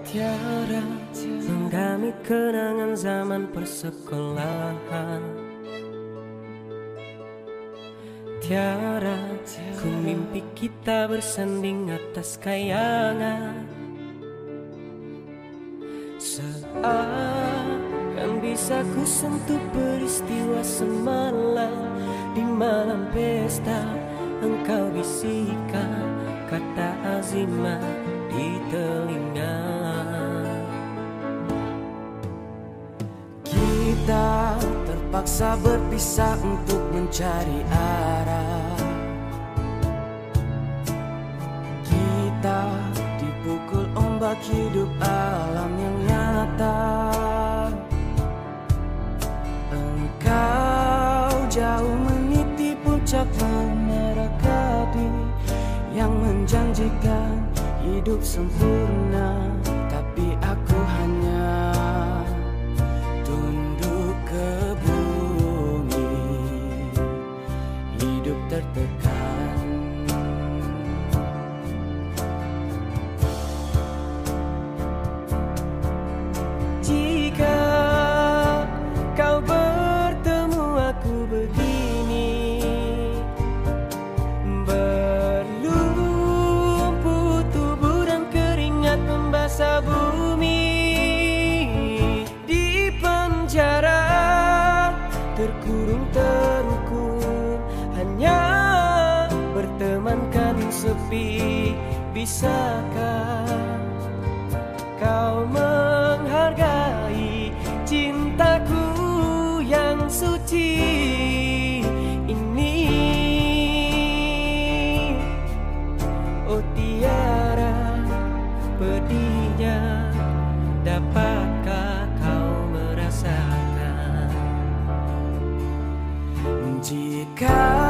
Tiara menggami kenangan zaman persekolahan. Tiara, ku mimpi kita bersanding atas kayangan. Seakan bisa ku sentuh peristiwa semalam. Di malam pesta engkau bisikan kata azimah di telinga. Kita terpaksa berpisah untuk mencari arah. Kita dipukul ombak hidup alam yang nyata. Engkau jauh meniti puncak menara gading yang menjanjikan hidup sempurna, tapi aku hanya tunduk ke bumi, hidup tertekan. Jika kau bertemu aku begini, berlumpur tubuh dan keringat membasah bumi. Di penjara terkurung terukur, hanya bertemankan sepi. Bisakah kau menghargai cintaku yang suci ini? Oh Tiara, pedihnya dapatkah kau merasakan? Jika